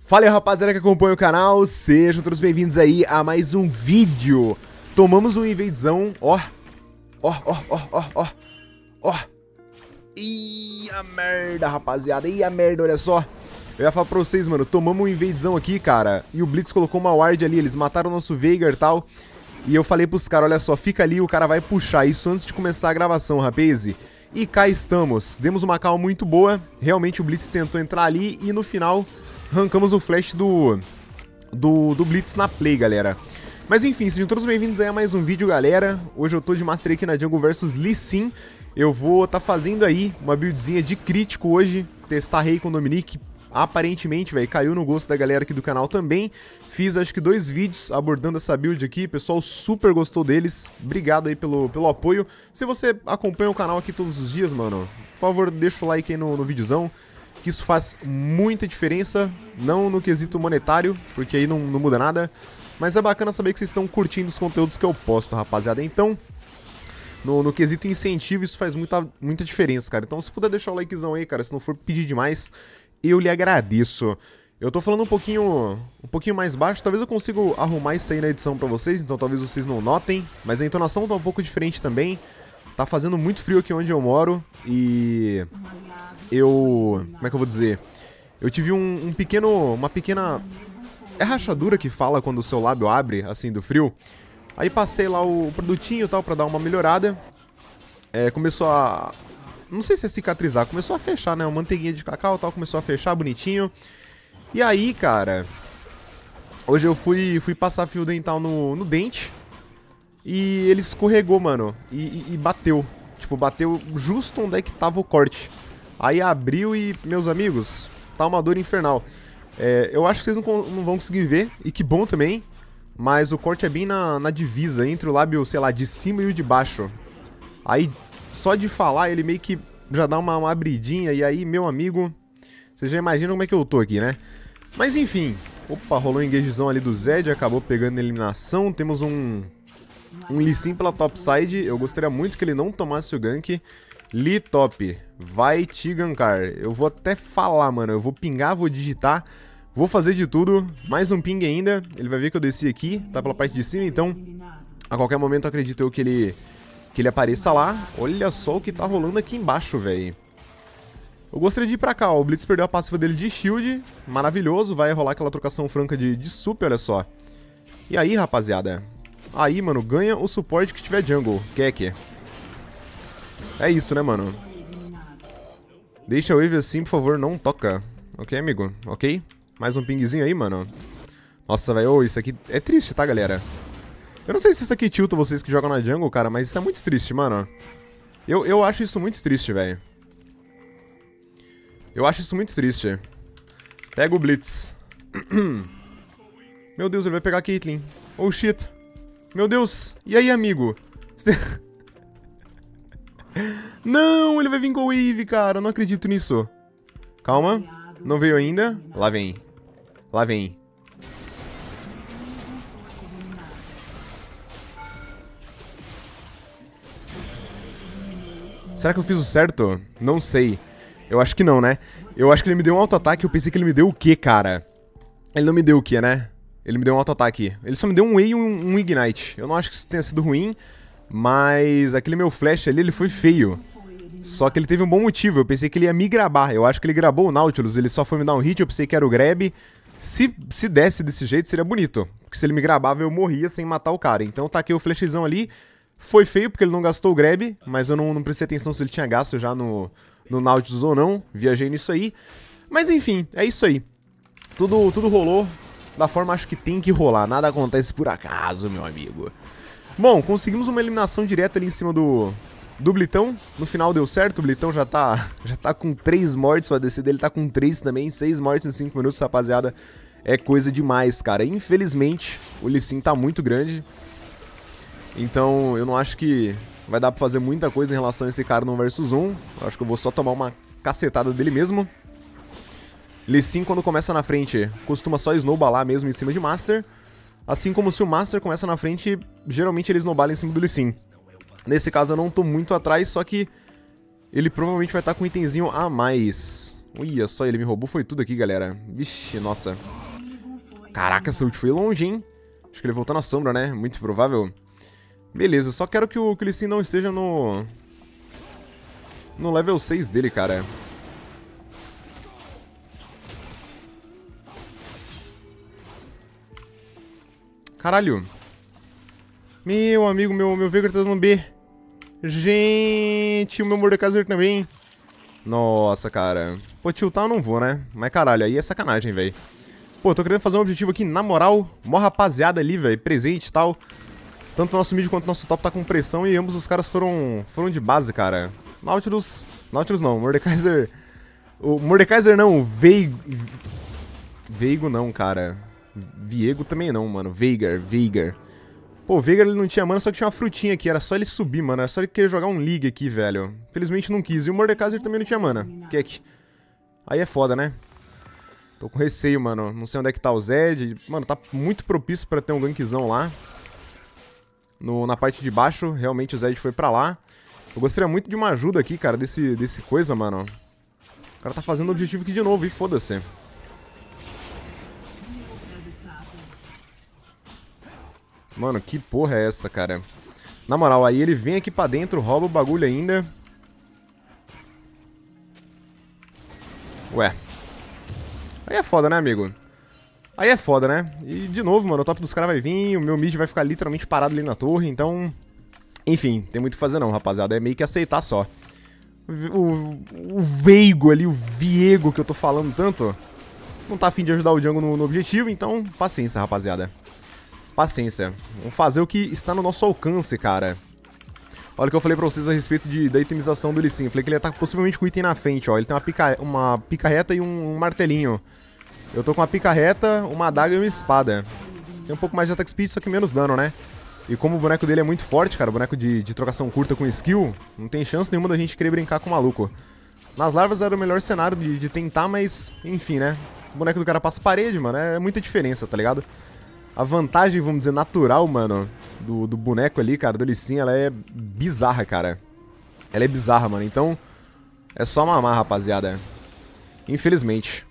Fala aí, rapaziada que acompanha o canal, sejam todos bem-vindos aí a mais um vídeo. Tomamos um invadezão, ó. Ih, a merda, rapaziada, ih, a merda, olha só. Eu ia falar pra vocês, mano, tomamos um invadezão aqui, cara, e o Blitz colocou uma ward ali, eles mataram o nosso Veigar e tal. E eu falei pros caras, olha só, fica ali, o cara vai puxar isso antes de começar a gravação, rapaz. E cá estamos, demos uma call muito boa, realmente o Blitz tentou entrar ali e no final arrancamos o flash do Blitz na play, galera. Mas enfim, sejam todos bem-vindos aí a mais um vídeo, galera. Hoje eu tô de Master aqui na Jungle vs Lee Sin. Eu vou tá fazendo aí uma buildzinha de crítico hoje, testar Rei com Dominique. Aparentemente, velho, caiu no gosto da galera aqui do canal também. Fiz acho que 2 vídeos abordando essa build aqui, o pessoal super gostou deles. Obrigado aí pelo apoio. Se você acompanha o canal aqui todos os dias, mano, por favor, deixa o like aí no videozão, que isso faz muita diferença, não no quesito monetário, porque aí não muda nada, mas é bacana saber que vocês estão curtindo os conteúdos que eu posto, rapaziada. Então, no quesito incentivo, isso faz muita diferença, cara. Então, se puder deixar o likezão aí, cara, se não for pedir demais, eu lhe agradeço. Eu tô falando um pouquinho mais baixo, talvez eu consiga arrumar isso aí na edição pra vocês, então talvez vocês não notem, mas a entonação tá um pouco diferente também. Tá fazendo muito frio aqui onde eu moro e como é que eu vou dizer? Eu tive uma pequena... É rachadura que fala quando o seu lábio abre, assim, do frio. Aí passei lá o produtinho e tal pra dar uma melhorada. Começou a... Não sei se é cicatrizar, começou a fechar, né? Uma manteiguinha de cacau e tal, começou a fechar bonitinho. E aí, cara, hoje eu fui passar fio dental no dente e ele escorregou, mano, e bateu. Tipo, bateu justo onde é que tava o corte. Aí abriu e, meus amigos, tá uma dor infernal. Eu acho que vocês não vão conseguir ver, e que bom também, mas o corte é bem na divisa, entre o lábio, sei lá, de cima e o de baixo. Aí, só de falar, ele meio que já dá uma abridinha, e aí, meu amigo, vocês já imaginam como é que eu tô aqui, né? Mas enfim, opa, rolou um engagezão ali do Zed, acabou pegando a eliminação, temos um Lee Sin pela topside, eu gostaria muito que ele não tomasse o gank. Lee top, vai te gankar. Eu vou até falar, mano, eu vou pingar, vou digitar, vou fazer de tudo, mais um ping ainda, ele vai ver que eu desci aqui, tá pela parte de cima, então a qualquer momento eu acredito eu que ele apareça lá. Olha só o que tá rolando aqui embaixo, velho. Eu gostaria de ir pra cá, ó. O Blitz perdeu a passiva dele de shield, maravilhoso, vai rolar aquela trocação franca de super, olha só. E aí, rapaziada? Aí, mano, ganha o suporte que tiver jungle, Keke. É isso, né, mano? Deixa a wave assim, por favor, não toca. Ok, amigo? Ok? Mais um pingzinho aí, mano. Nossa, velho, isso aqui é triste, tá, galera? Eu não sei se isso aqui tilta vocês que jogam na jungle, cara, mas isso é muito triste, mano. Eu acho isso muito triste, velho. Eu acho isso muito triste. Pega o Blitz. Meu Deus, ele vai pegar a Caitlyn. Oh, shit. Meu Deus. E aí, amigo? Não, ele vai vir com o Eve, cara. Eu não acredito nisso. Calma. Não veio ainda. Lá vem. Lá vem. Será que eu fiz o certo? Não sei. Eu acho que não, né? Eu acho que ele me deu um auto-ataque. Eu pensei que ele me deu o quê, cara? Ele não me deu o quê, né? Ele me deu um auto-ataque. Ele só me deu um E e um Ignite. Eu não acho que isso tenha sido ruim, mas aquele meu flash ali, ele foi feio. Só que ele teve um bom motivo. Eu pensei que ele ia me grabar. Eu acho que ele grabou o Nautilus. Ele só foi me dar um hit. Eu pensei que era o grab. Se desse desse jeito, seria bonito. Porque se ele me grabava, eu morria sem matar o cara. Então eu taquei o flashzão ali. Foi feio porque ele não gastou o grab, mas eu não prestei atenção se ele tinha gasto já no Nautilus ou não. Viajei nisso aí. Mas enfim, é isso aí. Tudo rolou da forma acho que tem que rolar. Nada acontece por acaso, meu amigo. Bom, conseguimos uma eliminação direta ali em cima do Blitão. No final deu certo, o Blitão já tá com 3 mortes, o ADC dele tá com 3 também. 6 mortes em 5 minutos, rapaziada. É coisa demais, cara. Infelizmente, o Lee Sin tá muito grande. Então, eu não acho que vai dar pra fazer muita coisa em relação a esse cara no versus 1. Eu acho que eu vou só tomar uma cacetada dele mesmo. Lee Sin, quando começa na frente, costuma só snowballar mesmo em cima de Master. Assim como se o Master começa na frente, geralmente ele snowballa em cima do Lee Sin. Nesse caso eu não tô muito atrás, só que ele provavelmente vai estar com um itemzinho a mais. Olha só, ele me roubou, foi tudo aqui, galera. Vixe, nossa. Caraca, essa ult foi longe, hein? Acho que ele voltou na sombra, né? Muito provável. Beleza, só quero que o Lee Sin não esteja no level 6 dele, cara. Caralho. Meu amigo, meu Veigar tá dando B. Gente, o meu Mordekaiser também. Nossa, cara. Pô, tiltar eu não vou, né? Mas caralho, aí é sacanagem, velho. Pô, tô querendo fazer um objetivo aqui, na moral. Mó rapaziada ali, velho, presente e tal. Tanto o nosso mid quanto o nosso top tá com pressão e ambos os caras foram de base, cara. Nautilus não, Mordekaiser... O Mordekaiser não, o Veigo não, cara. Viego também não, mano. Veigar. Pô, o Veigar ele não tinha mana, só que tinha uma frutinha aqui. Era só ele subir, mano. Era só ele querer jogar um League aqui, velho. Felizmente não quis. E o Mordekaiser também não tinha mana. Keck. Aí é foda, né? Tô com receio, mano. Não sei onde é que tá o Zed. Mano, tá muito propício pra ter um gankzão lá. Na parte de baixo, realmente o Zed foi pra lá. Eu gostaria muito de uma ajuda aqui, cara, desse coisa, mano. O cara tá fazendo o objetivo aqui de novo, e foda-se. Mano, que porra é essa, cara? Na moral, aí ele vem aqui pra dentro, rouba o bagulho ainda. Ué. Aí é foda, né, amigo? Aí é foda, né? E, de novo, mano, o top dos caras vai vir, o meu mid vai ficar literalmente parado ali na torre, então... Enfim, tem muito o que fazer não, rapaziada. É meio que aceitar só. O Veigo ali, o Viego que eu tô falando tanto, não tá afim de ajudar o jungle no objetivo, então paciência, rapaziada. Paciência. Vamos fazer o que está no nosso alcance, cara. Olha o que eu falei pra vocês a respeito da itemização do Lee Sin. Eu falei que ele ia estar possivelmente com o item na frente, ó. Ele tem uma pica reta e um martelinho. Eu tô com uma pica reta, uma adaga e uma espada. Tem um pouco mais de attack speed, só que menos dano, né? E como o boneco dele é muito forte, cara, o boneco de trocação curta com skill, não tem chance nenhuma da gente querer brincar com o maluco. Nas larvas era o melhor cenário de tentar, mas, enfim, né? O boneco do cara passa parede, mano, é muita diferença, tá ligado? A vantagem, vamos dizer, natural, mano, do boneco ali, cara, do Lee Sin, ela é bizarra, cara. Ela é bizarra, mano, então é só mamar, rapaziada. Infelizmente.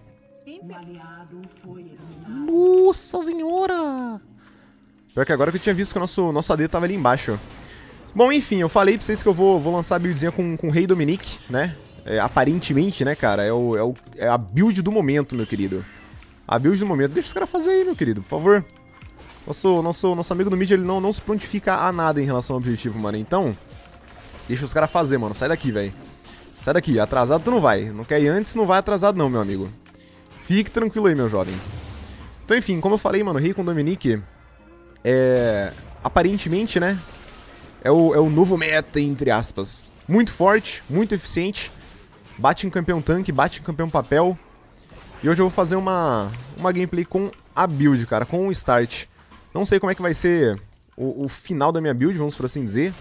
Nossa senhora! Pior que agora que eu tinha visto que o nosso AD tava ali embaixo. Bom, enfim, eu falei pra vocês que eu vou lançar a buildzinha com o Rei Dominique, né? Aparentemente, né, cara? É a build do momento, meu querido. A build do momento. Deixa os caras fazer aí, meu querido, por favor. Nosso amigo do mid, ele não se prontifica a nada em relação ao objetivo, mano. Então, deixa os caras fazer, mano. Sai daqui, velho. Sai daqui. Atrasado tu não vai. Não quer ir antes, não vai atrasado não, meu amigo. Fique tranquilo aí, meu jovem. Então, enfim, como eu falei, mano, Rei com Dominique... aparentemente, né? É o novo meta, entre aspas. Muito forte, muito eficiente. Bate em campeão tanque, bate em campeão papel. E hoje eu vou fazer uma gameplay com a build, cara, com o start. Não sei como é que vai ser o final da minha build, vamos por assim dizer.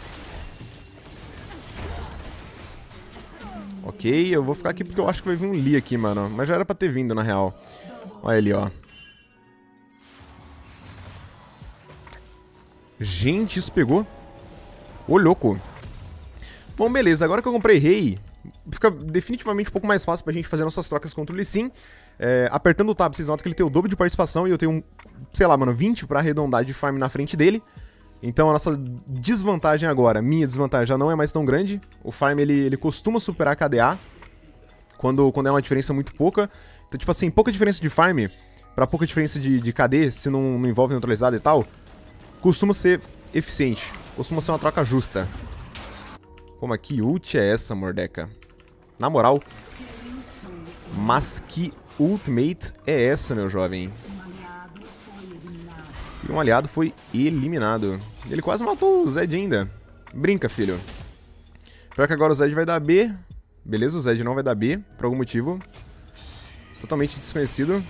Ok, eu vou ficar aqui porque eu acho que vai vir um Lee aqui, mano. Mas já era pra ter vindo, na real. Olha ele, ó. Gente, isso pegou. Ô, louco. Bom, beleza. Agora que eu comprei Rei, fica definitivamente um pouco mais fácil pra gente fazer nossas trocas contra o Lee Sin. Apertando o tab, vocês notam que ele tem o dobro de participação e eu tenho, sei lá, mano, 20 pra arredondar de farm na frente dele. Então a nossa desvantagem agora, minha desvantagem, já não é mais tão grande. O farm, ele costuma superar a KDA quando é uma diferença muito pouca. Então, tipo assim, pouca diferença de farm pra pouca diferença de KD, se não envolve neutralizado e tal, costuma ser eficiente. Costuma ser uma troca justa. Como que ult é essa, Mordeca? Na moral. Mas que ultimate é essa, meu jovem? E um aliado foi eliminado. Ele quase matou o Zed ainda. Brinca, filho. Pior que agora o Zed vai dar B. Beleza, o Zed não vai dar B, por algum motivo. Totalmente desconhecido.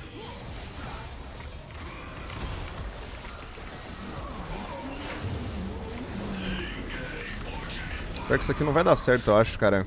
Pior que isso aqui não vai dar certo, eu acho, cara.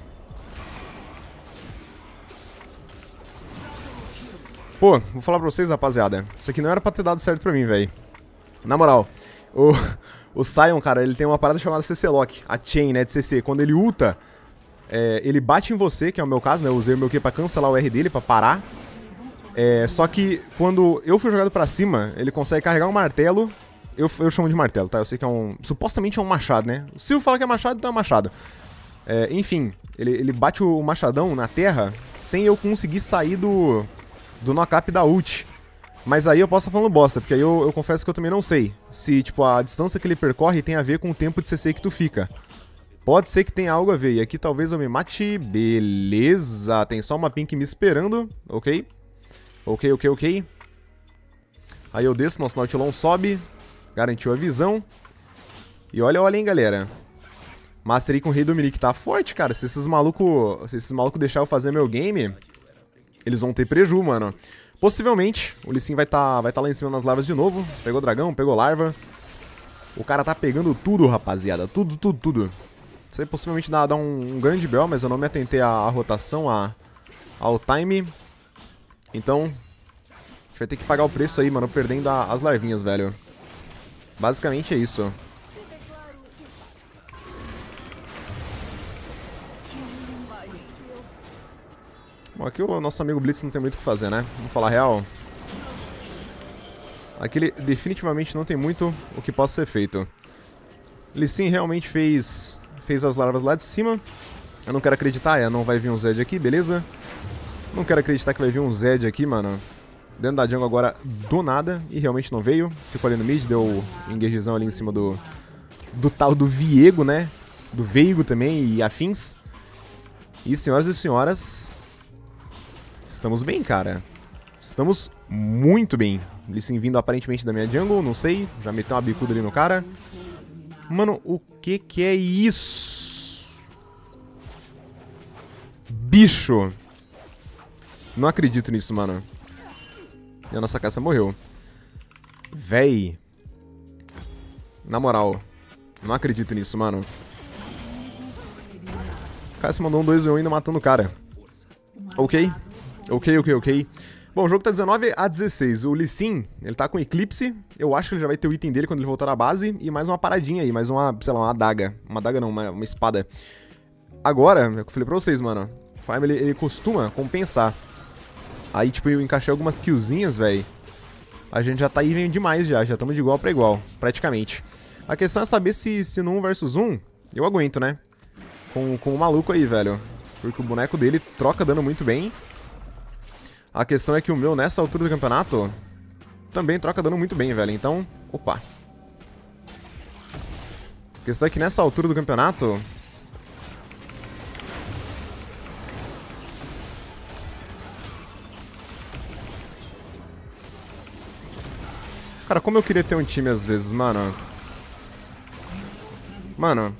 Pô, vou falar pra vocês, rapaziada. Isso aqui não era pra ter dado certo pra mim, velho. Na moral, o Sion, cara, ele tem uma parada chamada CC Lock. A chain, né, de CC. Quando ele ulta, ele bate em você, que é o meu caso, né? Eu usei o meu Q pra cancelar o R dele, pra parar. Só que quando eu fui jogado pra cima, ele consegue carregar um martelo. Eu chamo de martelo, tá? Eu sei que é um... supostamente é um machado, né? O Silvio fala que é machado, então é machado. Enfim, ele bate o machadão na terra sem eu conseguir sair do knock-up da ult. Mas aí eu posso estar falando bosta, porque aí eu confesso que eu também não sei se, tipo, a distância que ele percorre tem a ver com o tempo de CC que tu fica. Pode ser que tenha algo a ver. E aqui talvez eu me mate. Beleza. Tem só uma pink me esperando. Ok. Ok. Aí eu desço, nosso Nautilon sobe. Garantiu a visão. E olha, hein, galera. Mastery com o Rei Dominique tá forte, cara. Se esses malucos deixarem eu fazer meu game, eles vão ter preju, mano. Possivelmente, o Lee Sin vai tá lá em cima nas larvas de novo. Pegou dragão, pegou larva. O cara tá pegando tudo, rapaziada. Tudo. Isso aí possivelmente dá um grande BO, mas eu não me atentei à rotação, ao time. Então, a gente vai ter que pagar o preço aí, mano, perdendo as larvinhas, velho. Basicamente é isso. Bom, aqui o nosso amigo Blitz não tem muito o que fazer, né? Vamos falar a real. Aqui ele definitivamente não tem muito o que possa ser feito. Lee Sin realmente fez as larvas lá de cima. Eu não quero acreditar, não vai vir um Zed aqui, beleza? Não quero acreditar que vai vir um Zed aqui, mano. Dentro da jungle agora do nada. E realmente não veio. Ficou ali no mid, deu um engagezão ali em cima do tal do Viego, né? Do Veigo também e afins. E senhoras e senhoras, estamos bem, cara. Estamos muito bem. Lee Sin vindo aparentemente da minha jungle, não sei. Já meteu uma bicuda ali no cara. Mano, o que é isso? Bicho. Não acredito nisso, mano. E a nossa caça morreu. Véi. Na moral. Não acredito nisso, mano. O cara se mandou um 2v1 ainda matando o cara. Ok. Bom, o jogo tá 19-16. O Lee Sin, ele tá com Eclipse. Eu acho que ele já vai ter o item dele quando ele voltar à base. E mais uma paradinha aí, mais uma, sei lá, uma adaga. Uma adaga não, uma espada. Agora, é o que eu falei pra vocês, mano. O Farm, ele costuma compensar. Aí, tipo, eu encaixei algumas killzinhas, velho. A gente já tá even demais já estamos de igual pra igual, praticamente. A questão é saber se no 1 vs 1 eu aguento, né? Com o maluco aí, velho. Porque o boneco dele troca dano muito bem. A questão é que o meu, nessa altura do campeonato, também troca dano muito bem, velho. Então, opa. A questão é que nessa altura do campeonato... Cara, como eu queria ter um time às vezes, mano. Mano.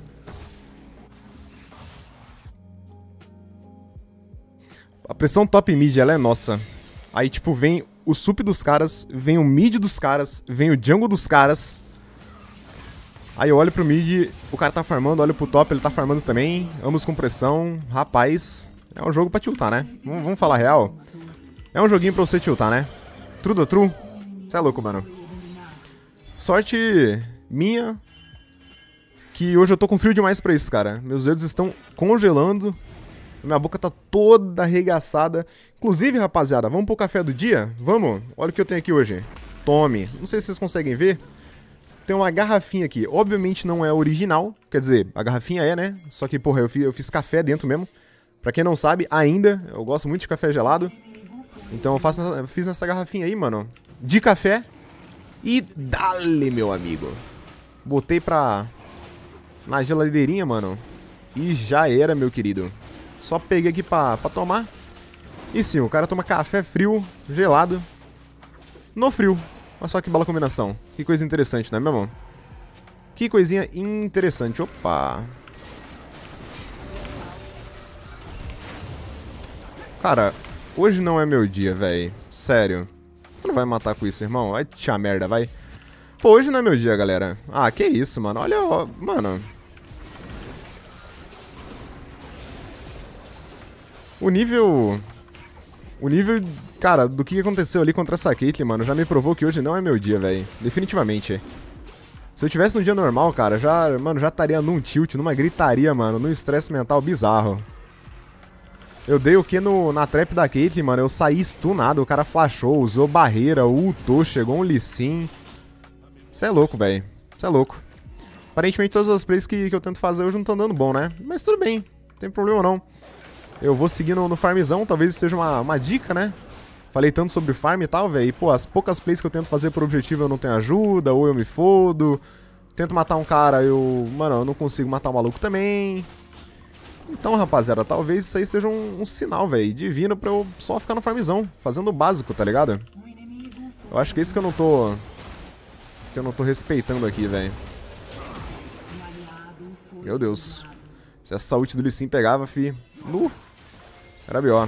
A pressão top mid, ela é nossa. Aí, tipo, vem o sup dos caras, vem o mid dos caras, vem o jungle dos caras. Aí eu olho pro mid, o cara tá farmando, olho pro top, ele tá farmando também. Ambos com pressão. Rapaz, é um jogo pra tiltar, né? Vamos falar real. É um joguinho pra você tiltar, né? True do true. Você é louco, mano. Sorte minha que hoje eu tô com frio demais pra isso, cara. Meus dedos estão congelando. Minha boca tá toda arregaçada. Inclusive, rapaziada, vamos pro café do dia? Vamos? Olha o que eu tenho aqui hoje. Tome. Não sei se vocês conseguem ver. Tem uma garrafinha aqui. Obviamente não é original. Quer dizer, a garrafinha é, né? Só que, porra, eu fiz café dentro mesmo. Pra quem não sabe, ainda, eu gosto muito de café gelado. Então eu fiz essa garrafinha aí, mano. De café. E dale, meu amigo. Botei na geladeirinha, mano. E já era, meu querido. Só peguei aqui pra tomar. E sim, o cara toma café frio, gelado, no frio. Olha só que bela combinação. Que coisa interessante, não é mesmo? Que coisinha interessante. Opa. Cara, hoje não é meu dia, velho. Sério. Tu não vai matar com isso, irmão? Vai te a merda, vai. Pô, hoje não é meu dia, galera. Ah, que isso, mano. Olha, ó, mano. O nível, cara, do que aconteceu ali contra essa Caitlyn, mano, já me provou que hoje não é meu dia, velho. Definitivamente. Se eu tivesse no dia normal, cara, já estaria num tilt, numa gritaria, mano, num estresse mental bizarro. Eu dei o que na trap da Caitlyn, mano? Eu saí stunado, o cara flashou, usou barreira, ultou, chegou um Lee Sin. Cê é louco, velho. Cê é louco. Aparentemente todas as plays que eu tento fazer hoje não estão dando bom, né? Mas tudo bem, não tem problema não. Eu vou seguir no farmzão, talvez isso seja uma dica, né? Falei tanto sobre farm e tal, velho. E, pô, as poucas plays que eu tento fazer por objetivo eu não tenho ajuda, ou eu me fodo. Tento matar um cara, mano, eu não consigo matar um maluco também. Então, rapaziada, talvez isso aí seja um sinal, velho, divino pra eu só ficar no farmzão, fazendo o básico, tá ligado? Eu acho que é isso que eu não tô... que eu não tô respeitando aqui, velho. Meu Deus. Se essa ult do Lee Sin pegava, fi... Era B.O.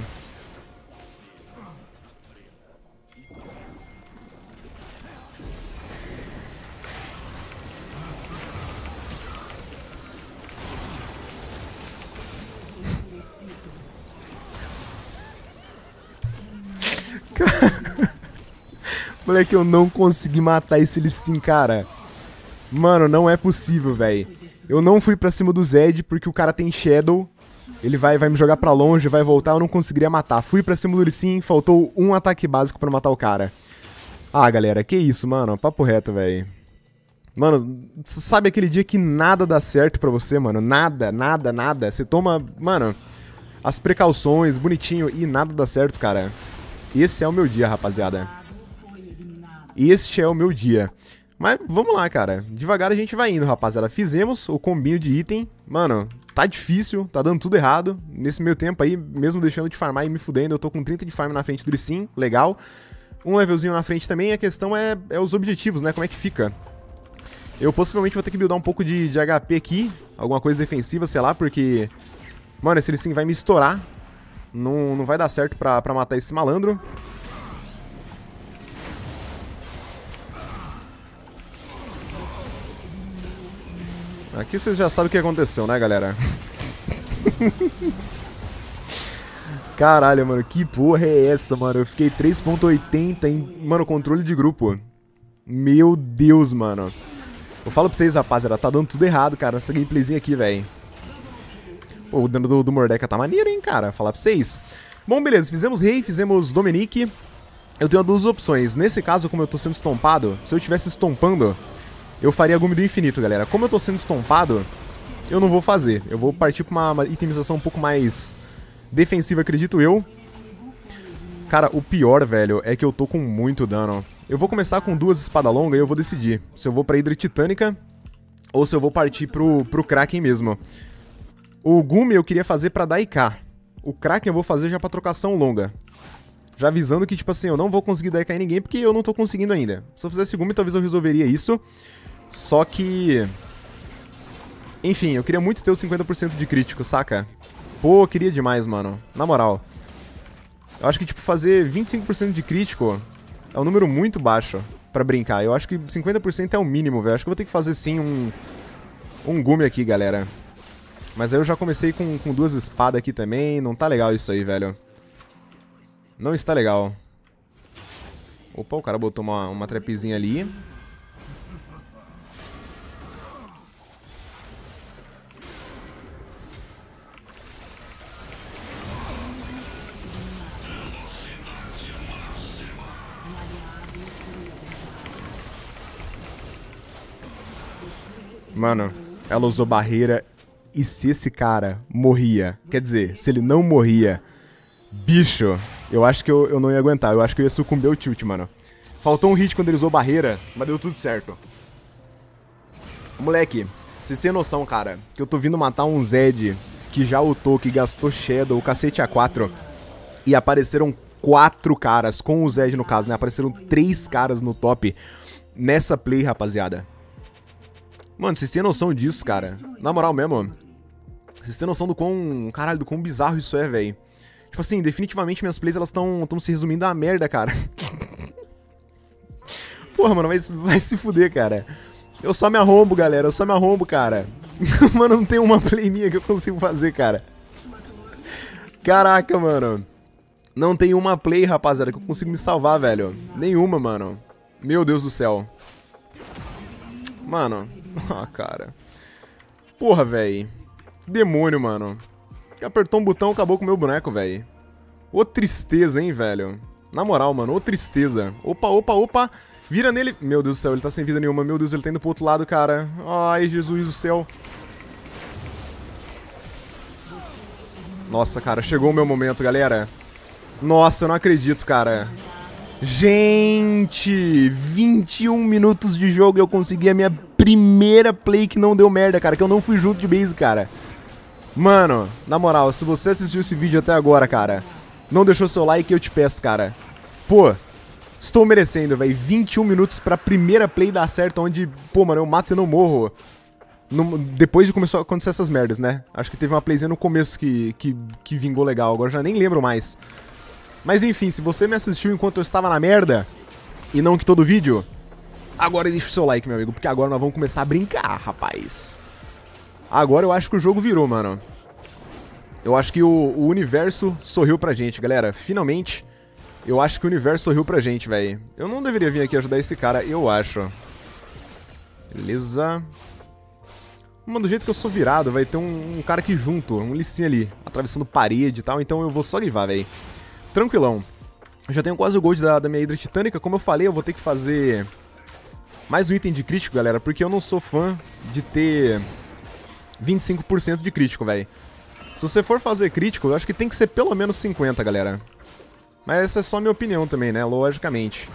Moleque, eu não consegui matar esse Lee Sin, cara. Mano, não é possível, velho. Eu não fui pra cima do Zed porque o cara tem Shadow. Ele vai me jogar pra longe, vai voltar, eu não conseguiria matar. Fui pra cima do Lee Sin, faltou um ataque básico pra matar o cara. Ah, galera, que isso, mano. Papo reto, velho. Mano, sabe aquele dia que nada dá certo pra você, mano? Nada, nada, nada. Você toma, mano, as precauções, bonitinho, e nada dá certo, cara. Esse é o meu dia, rapaziada. Este é o meu dia. Mas vamos lá, cara. Devagar a gente vai indo, rapaziada. Fizemos o combinho de item. Mano, tá difícil, tá dando tudo errado. Nesse meio tempo aí, mesmo deixando de farmar e me fudendo, eu tô com 30 de farm na frente do Lee Sin, legal. Um levelzinho na frente também, a questão é os objetivos, né? Como é que fica? Eu possivelmente vou ter que buildar um pouco de HP aqui, alguma coisa defensiva, sei lá, porque... Mano, esse Lee Sin vai me estourar. Não vai dar certo pra matar esse malandro. Aqui vocês já sabem o que aconteceu, né, galera? Caralho, mano, que porra é essa, mano? Eu fiquei 3.80 em, mano, controle de grupo. Meu Deus, mano. Eu falo pra vocês, rapaziada, tá dando tudo errado, cara, nessa gameplayzinha aqui, velho. Pô, o dano do Mordeca tá maneiro, hein, cara, falar pra vocês. Bom, beleza, fizemos Rei, fizemos Dominique. Eu tenho duas opções. Nesse caso, como eu tô sendo estompado, se eu estivesse estompando... eu faria Gume do Infinito, galera. Como eu tô sendo estompado, eu não vou fazer. Eu vou partir pra uma itemização um pouco mais defensiva, acredito eu. Cara, o pior, velho, é que eu tô com muito dano. Eu vou começar com duas espadas longas e eu vou decidir se eu vou pra Hidra Titânica ou se eu vou partir pro Kraken mesmo. O Gume eu queria fazer pra dar IK. O Kraken eu vou fazer já pra trocação longa. Já avisando que, tipo assim, eu não vou conseguir dar IK em ninguém porque eu não tô conseguindo ainda. Se eu fizesse Gume, talvez eu resolveria isso. Só que... enfim, eu queria muito ter o 50% de crítico, saca? Pô, eu queria demais, mano. Na moral. Eu acho que, tipo, fazer 25% de crítico é um número muito baixo pra brincar. Eu acho que 50% é o mínimo, velho. Acho que eu vou ter que fazer, sim, um Gume aqui, galera. Mas aí eu já comecei com duas espadas aqui também. Não tá legal isso aí, velho. Não está legal. Opa, o cara botou uma trapzinha ali. Mano, ela usou barreira e se esse cara morria, quer dizer, se ele não morria, bicho, eu acho que eu não ia aguentar, eu acho que eu ia sucumbir ao tilt, mano. Faltou um hit quando ele usou barreira, mas deu tudo certo. Moleque, vocês têm noção, cara, que eu tô vindo matar um Zed que já ultou, que gastou Shadow, o cacete A4, e apareceram 4 caras, com o Zed no caso, né? Apareceram 3 caras no top nessa play, rapaziada. Mano, vocês têm noção disso, cara? Na moral mesmo. Vocês têm noção do quão... caralho, do quão bizarro isso é, velho. Tipo assim, definitivamente minhas plays, elas estão se resumindo a merda, cara. Porra, mano, vai se fuder, cara. Eu só me arrombo, galera. Eu só me arrombo, cara. Mano, não tem uma play minha que eu consigo fazer, cara. Caraca, mano. Não tem uma play, rapaziada, que eu consigo me salvar, velho. Nenhuma, mano. Meu Deus do céu. Mano... ah, cara. Porra, velho. Demônio, mano. Apertou um botão, acabou com o meu boneco, velho. Ô tristeza, hein, velho. Na moral, mano, ô tristeza. Opa, opa, opa. Vira nele. Meu Deus do céu, ele tá sem vida nenhuma. Meu Deus, ele tá indo pro outro lado, cara. Ai, Jesus do céu. Nossa, cara, chegou o meu momento, galera. Nossa, eu não acredito, cara. Gente, 21 minutos de jogo e eu consegui a minha primeira play que não deu merda, cara. Que eu não fui junto de base, cara. Mano, na moral, se você assistiu esse vídeo até agora, cara, não deixou seu like, eu te peço, cara. Pô, estou merecendo, velho. 21 minutos pra primeira play dar certo, onde, pô, mano, eu mato e não morro. Depois de começar a acontecer essas merdas, né? Acho que teve uma playzinha no começo que vingou legal, agora eu já nem lembro mais. Mas enfim, se você me assistiu enquanto eu estava na merda, e não que todo vídeo, agora deixa o seu like, meu amigo, porque agora nós vamos começar a brincar, rapaz. Agora eu acho que o jogo virou, mano. Eu acho que o universo sorriu pra gente, galera. Finalmente, eu acho que o universo sorriu pra gente, velho. Eu não deveria vir aqui ajudar esse cara, eu acho. Beleza. Mano, do jeito que eu sou virado, vai ter um cara aqui junto, um licinho ali, atravessando parede e tal, então eu vou só guivar, velho. Tranquilão. Eu já tenho quase o gold da minha Hidra Titânica. Como eu falei, eu vou ter que fazer mais um item de crítico, galera, porque eu não sou fã de ter 25% de crítico, velho. Se você for fazer crítico, eu acho que tem que ser pelo menos 50, galera. Mas essa é só minha opinião também, né? Logicamente.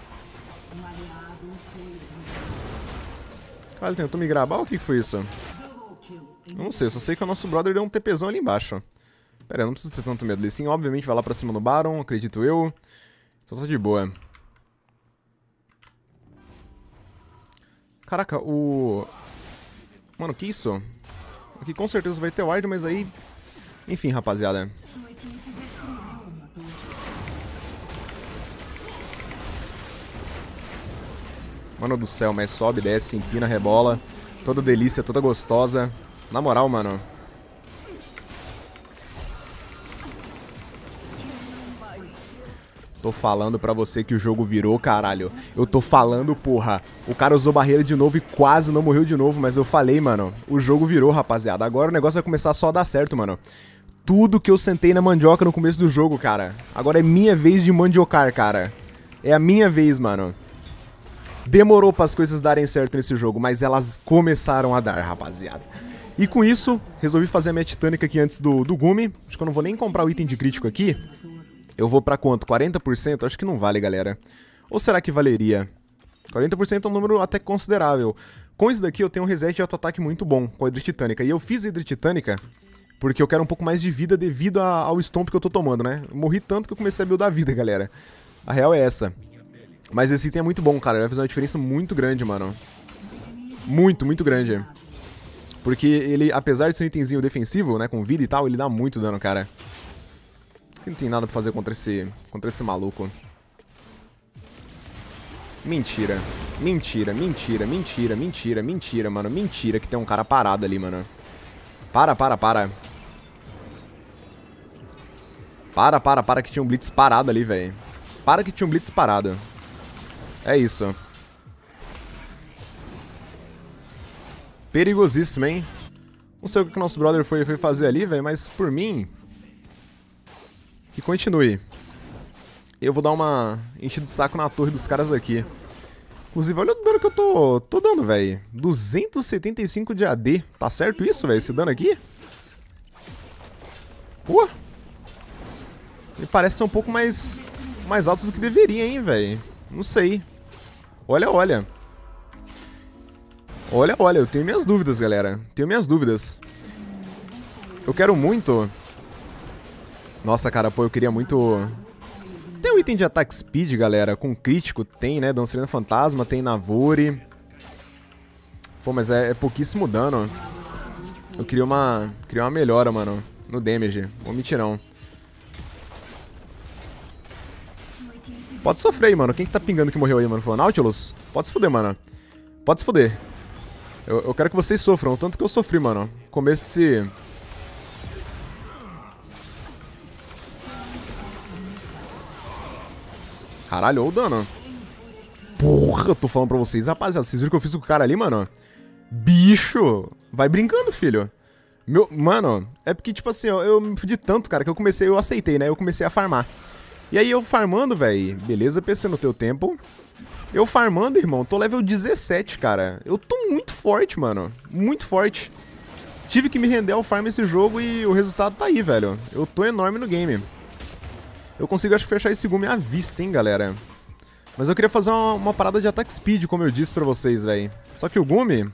Cara, ele tentou me gravar ou o que foi isso? Eu não sei, eu só sei que o nosso brother deu um TPzão ali embaixo. Pera aí, eu não preciso ter tanto medo dele. Sim, obviamente vai lá pra cima no Baron, acredito eu. Então tá de boa. Caraca, o... Mano, que isso? Aqui com certeza vai ter ward, mas aí... Enfim, rapaziada. Mano do céu, mas sobe, desce, empina, rebola. Toda delícia, toda gostosa. Na moral, mano. Tô falando pra você que o jogo virou, caralho. Eu tô falando, porra. O cara usou barreira de novo e quase não morreu de novo, mas eu falei, mano. O jogo virou, rapaziada. Agora o negócio vai começar só a dar certo, mano. Tudo que eu sentei na mandioca no começo do jogo, cara. Agora é minha vez de mandiocar, cara. É a minha vez, mano. Demorou para as coisas darem certo nesse jogo, mas elas começaram a dar, rapaziada. E com isso, resolvi fazer a minha titânica aqui antes do Gumi. Acho que eu não vou nem comprar o item de crítico aqui. Eu vou pra quanto? 40%? Acho que não vale, galera. Ou será que valeria? 40% é um número até considerável. Com isso daqui eu tenho um reset de auto-ataque muito bom com a Hidra Titânica. E eu fiz a Hidra Titânica porque eu quero um pouco mais de vida devido ao stomp que eu tô tomando, né? Eu morri tanto que eu comecei a buildar a vida, galera. A real é essa. Mas esse item é muito bom, cara. Ele vai fazer uma diferença muito grande, mano. Muito, muito grande. Porque ele, apesar de ser um itemzinho defensivo, né, com vida e tal, ele dá muito dano, cara. Não tem nada pra fazer contra esse maluco. Mentira. Mentira, mentira, mentira, mentira, mentira, mano. Mentira que tem um cara parado ali, mano. Para que tinha um Blitz parado ali, velho. Para que tinha um Blitz parado. É isso. Perigosíssimo, hein? Não sei o que o nosso brother foi fazer ali, velho, mas por mim... Que continue. Eu vou dar uma enchida de saco na torre dos caras aqui. Inclusive, olha o dano que eu tô dando, velho. 275 de AD. Tá certo isso, velho? Esse dano aqui? Pô! Ele parece ser um pouco mais alto do que deveria, hein, velho? Não sei. Olha, olha. Olha, olha. Eu tenho minhas dúvidas, galera. Tenho minhas dúvidas. Eu quero muito... Nossa, cara, pô, eu queria muito... Tem um item de ataque speed, galera, com crítico, tem, né, Dançarina Fantasma, tem Navori. Pô, mas é pouquíssimo dano. Eu queria uma melhora, mano, no damage, vou mentir não. Pode sofrer aí, mano, quem que tá pingando que morreu aí, mano? Foi o Nautilus? Pode se fuder, mano. Pode se fuder. Eu quero que vocês sofram, o tanto que eu sofri, mano. Começo desse... Caralho, olha o dano. Porra, eu tô falando pra vocês, rapaziada. Vocês viram o que eu fiz com o cara ali, mano? Bicho! Vai brincando, filho. Mano, é porque, tipo assim, eu me fudi tanto, cara, que eu aceitei, né? Eu comecei a farmar. E aí eu farmando, velho. Beleza, PC no teu tempo. Eu farmando, irmão, tô level 17, cara. Eu tô muito forte, mano. Muito forte. Tive que me render ao farm esse jogo e o resultado tá aí, velho. Eu tô enorme no game. Eu consigo, acho que, fechar esse Gumi à vista, hein, galera. Mas eu queria fazer uma parada de attack speed, como eu disse pra vocês, velho. Só que o Gumi...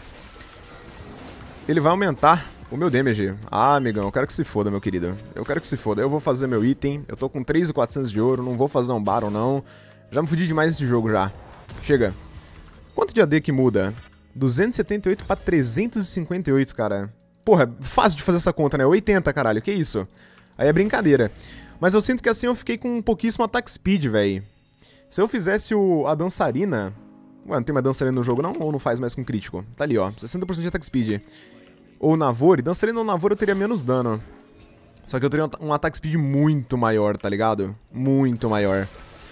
ele vai aumentar o meu damage. Ah, amigão, eu quero que se foda, meu querido. Eu quero que se foda. Eu vou fazer meu item. Eu tô com 3.400 de ouro. Não vou fazer um Baron, não. Já me fudi demais esse jogo, já. Chega. Quanto de AD que muda? 278 pra 358, cara. Porra, é fácil de fazer essa conta, né? 80, caralho. Que isso? Aí é brincadeira. Mas eu sinto que assim eu fiquei com um pouquíssimo attack speed, velho. Se eu fizesse a dançarina... Ué, não tem mais dançarina no jogo, não? Ou não faz mais com crítico? Tá ali, ó. 60% de attack speed. Ou Navori, dançarina ou Navori eu teria menos dano. Só que eu teria um attack speed muito maior, tá ligado? Muito maior.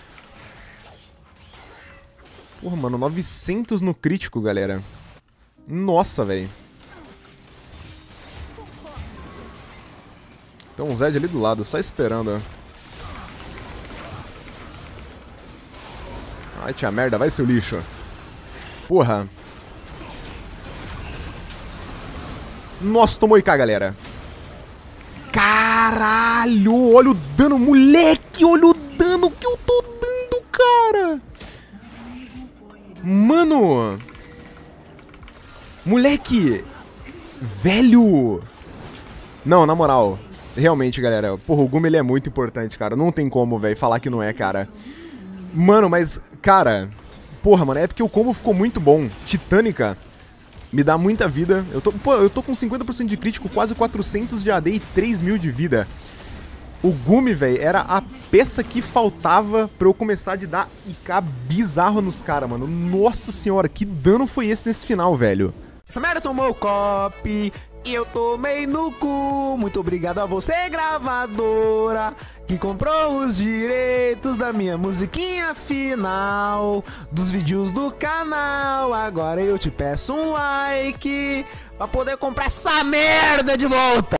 Porra, mano, 900 no crítico, galera. Nossa, velho. Tem um Zed ali do lado, só esperando. Ai, tia merda, vai seu lixo. Porra. Nossa, tomou IK, galera. Caralho, olha o dano, moleque, olha o dano que eu tô dando, cara. Mano. Moleque. Velho. Não, na moral. Realmente, galera. Porra, o Gumi ele é muito importante, cara. Não tem como, velho, falar que não é, cara. Mano, mas, cara... Porra, mano, é porque o combo ficou muito bom. Titânica me dá muita vida. Eu tô com 50% de crítico, quase 400 de AD e 3.000 de vida. O Gumi, velho, era a peça que faltava pra eu começar a dar IK bizarro nos caras, mano. Nossa senhora, que dano foi esse nesse final, velho? Essa merda tomou copy e eu tomei no cu. Muito obrigado a você, gravadora, que comprou os direitos da minha musiquinha final dos vídeos do canal. Agora eu te peço um like pra poder comprar essa merda de volta.